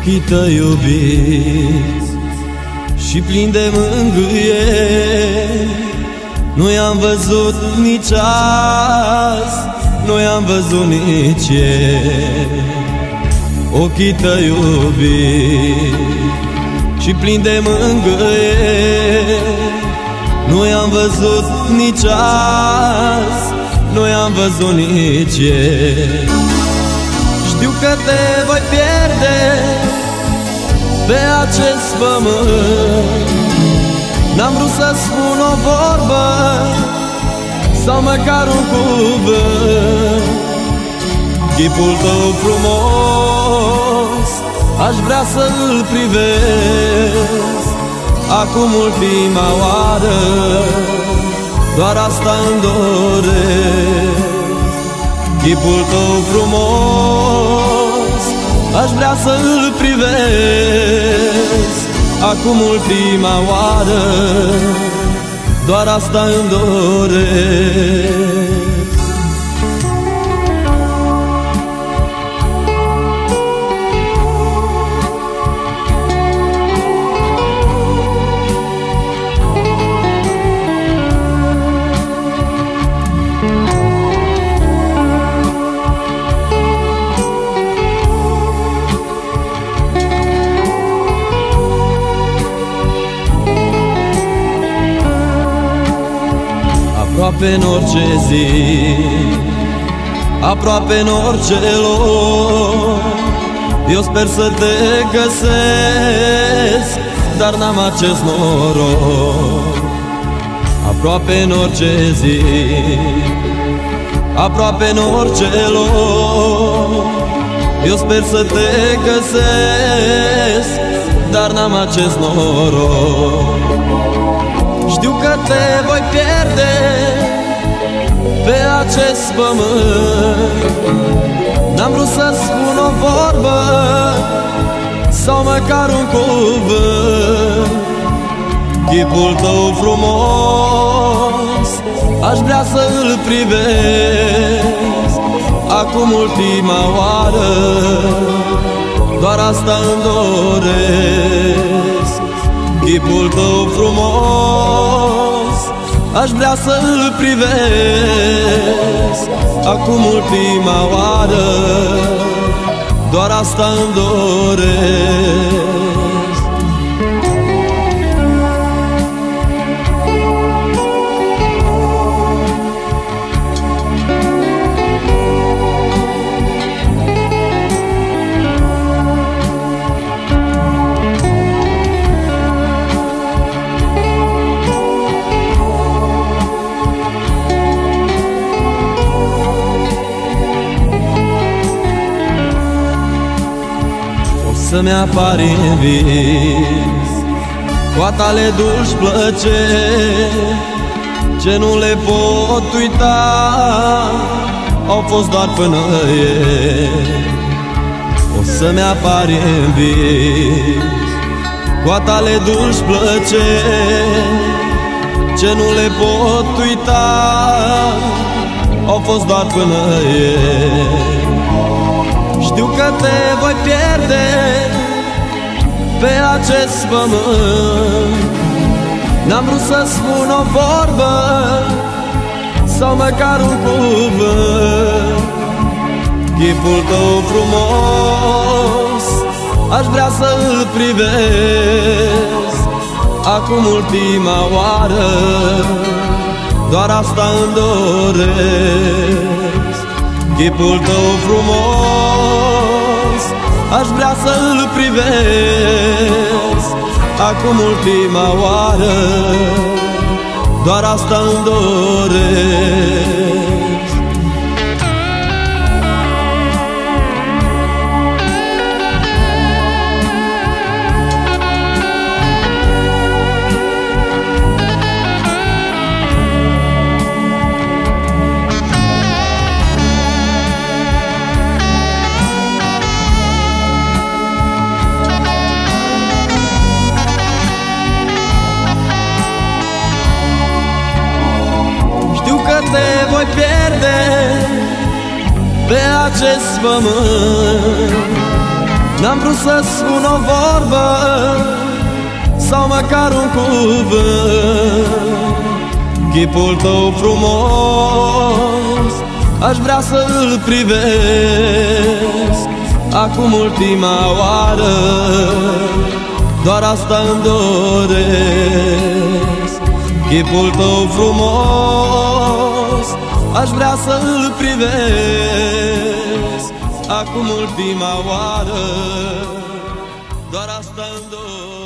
ochii tăi iubiți și plini de mângâieri. Nu i-am văzut nici azi, nu i-am văzut nici ieri. Ochii tăi iubiți și plini de mângâieri. Nu i-am văzut nici azi, nu i-am văzut nici ieri. Știu că te voi pierde pe acest pământ. N-am vrut să spun o vorbă sau măcar un cuvânt. Chipul tău frumos aș vrea să-l privesc acum ultima oară, doar asta îmi doresc. Chipul tău frumos aș vrea să-l privesc acum ultima oară, doar asta îmi doresc. Aproape în orice zi, aproape în orice loc, eu sper să te găsesc, dar n-am acest noroc. Aproape în orice zi, aproape în orice loc, eu sper să te găsesc, dar n-am acest noroc. Știu că te voi pierde pe acest pământ. N-am vrut să spun o vorbă sau măcar un cuvânt. Chipul tău frumos aș vrea să-l privesc acum ultima oară, doar asta îmi doresc. Chipul tău frumos aș vrea să-l privesc acum ultima oară, doar asta îmi doresc. Să-mi apari în vis cu a tale dulci plăceri, ce nu le pot uita, au fost doar până ieri. O să-mi apari în vis cu a tale dulci plăceri, ce nu le pot uita, au fost doar până ieri. Știu că te voi pierde pe acest pământ. N-am vrut să spun o vorbă sau măcar un cuvânt. Chipul tău frumos aș vrea să-l privesc acum ultima oară, doar asta îmi doresc. Chipul tău frumos aș vrea să-l privesc acum ultima oară, doar asta îmi doresc. Te voi pierde pe acest pământ. N-am vrut să spun o vorbă sau măcar un cuvânt. Chipul tău frumos aș vrea să îl privesc acum ultima oară, doar asta îmi doresc. Chipul tău frumos aș vrea să îl privesc acum ultima oară, doar asta îmi doresc.